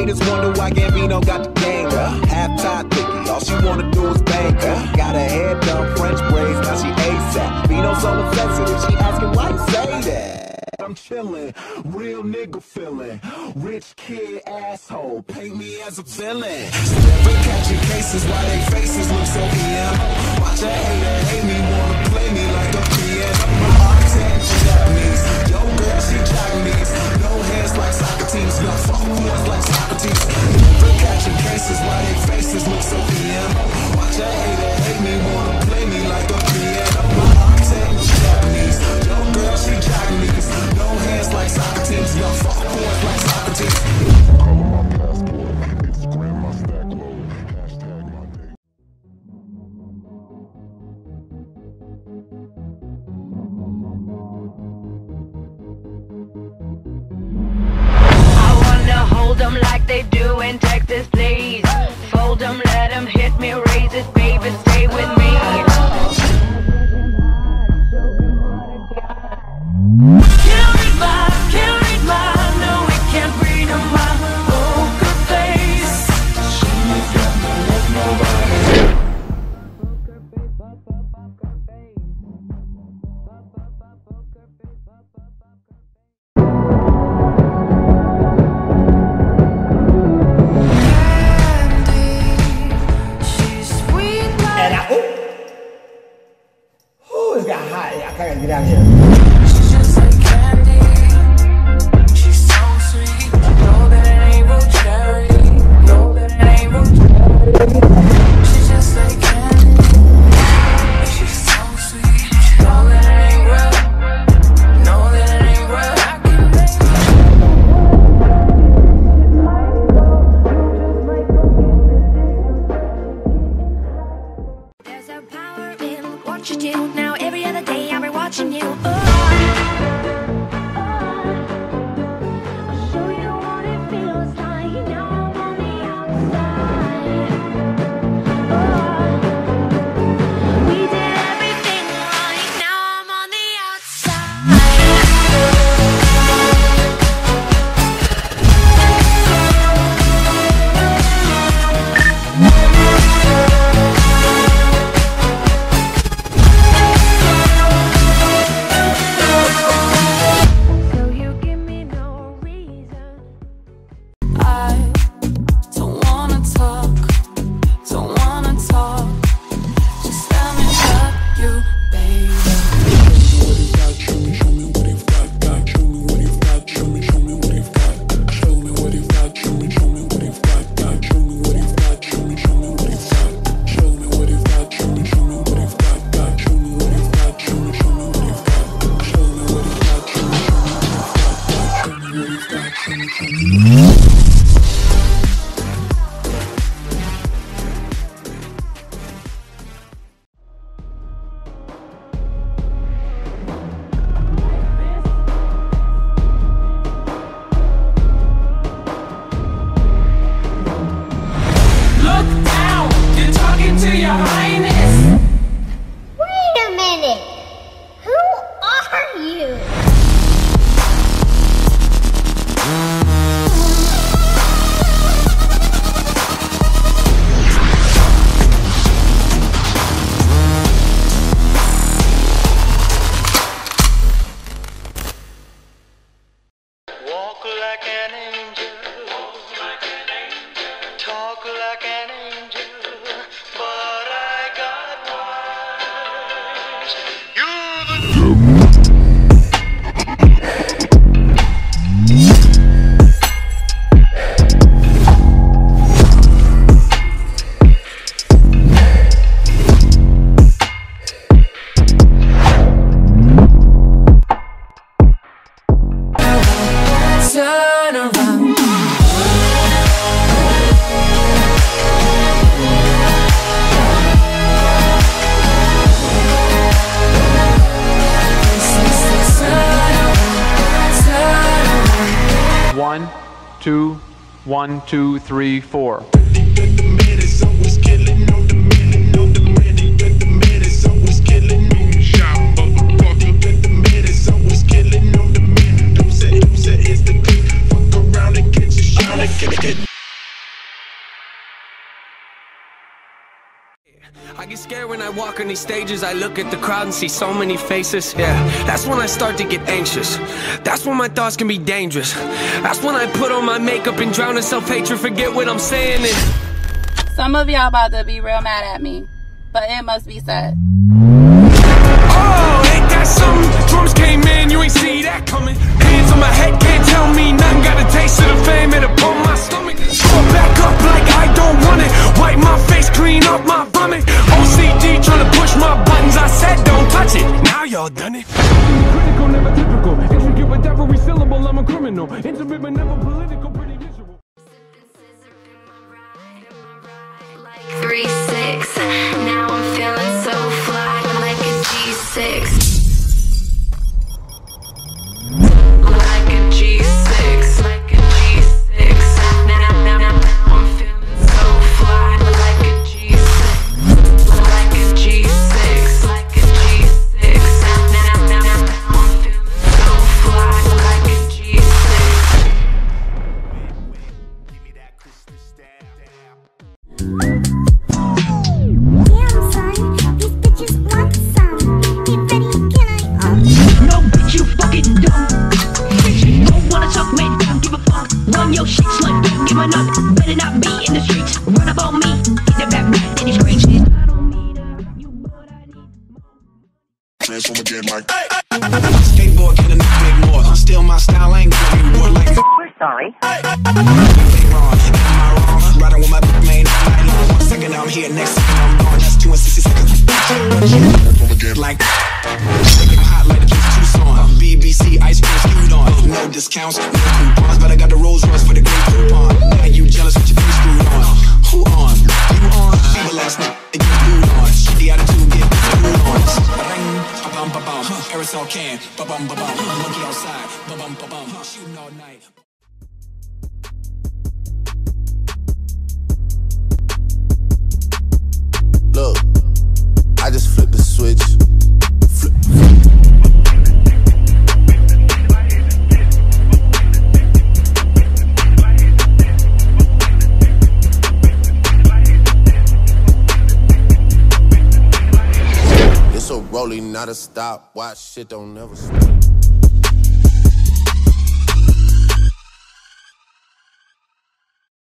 Haters wonder why Gambino got the game. Half-tied picky, all she wanna do is bang. Got her hair done, French braids, now she ASAP. Bino so insensitive, she asking why you say that. I'm chillin', real nigga feelin', rich kid asshole, paint me as a villain. Never catching cases, why they faces look so emo. Watch a hater hate me, wanna play me like a piano. My architect, she Japanese, yo girl, she Chinese. No hands like Socrates, no fuck boys like Socrates. Never catching cases, why they faces look so emo. Watch a hater hate me, wanna play me like a piano. My architect, she Japanese, yo girl, she Chinese. No hands like Socrates, no fuck boys like Socrates. Call my passport, Instagram my stack load, hashtag my day. I wanna hold them like they do in Texas, please. Fold them, let them hit me, raise it, baby, stay with me. Get out of here. She's just like candy. She's so sweet. Know that it ain't real cherry. Know that it ain't real cherry. She's just like candy. She's so sweet. Know that it ain't real. Know that it ain't real. I can make There's a power in what you do. Now every other day I'll be watching you. I'll show you what it feels like. Now I'm on the outside. We did everything right. Now I'm on the two, 1, 2, 3, 4. Get I get scared when I walk on these stages. I look at the crowd and see so many faces. Yeah, that's when I start to get anxious. That's when my thoughts can be dangerous. That's when I put on my makeup and drown in self-hatred. Forget what I'm saying and... Some of y'all about to be real mad at me, but it must be said. Oh, ain't that something? Drums came in, you ain't see that coming. Hands on my head, can't tell me nothing. Got a taste of the fame, it'll pump my stomach. Throw it back up like I don't want it. Wipe my face, clean up my vomit. OCD trying to push my buttons. I said don't touch it, now y'all done it. Critical, never typical. Intricate with every syllable, I'm a criminal. Intimate but never political, pretty visual. 3-6. Now I'm feeling so fly, like a G6. Like a G6. Like a G6. Now I'm feeling so fly, like a G6. Like a G6. Like a G6. Now I'm feeling so fly, like a G6. Give me that Christmas stab. Damn, son, these bitches want some. Get ready, can I? No, bitch, you fucking dumb. Don't wanna talk, man, don't give a fuck. Run your shit, slut, don't give a nut. Better not be in the streets. Run up on me, get that back, then it's crazy. I don't need you, but I need more. Transform again, Mike. Skateboard can make more. Still my style ain't gonna be more like. We're sorry. Riding with my main night long. 1 second I'm here, next second I'm gone. That's 2 and 60 seconds. Like taking hot like the kids Tucson. BBC ice cream skewed on. No discounts, no coupons, but I got the Rolls Royce for the great coupon. Now you jealous with your face screwed on? Who on? You on? Fever last night, they get glued on. Shoot the attitude, get screwed on. Ring, ba-bum, ba-bum. Aerosol can, ba-bum, ba-bum. Monkey outside, ba-bum, ba-bum. Shooting all night. Look, I just flipped the switch. Flip. It's a rolling, not a stop. Watch shit don't never stop.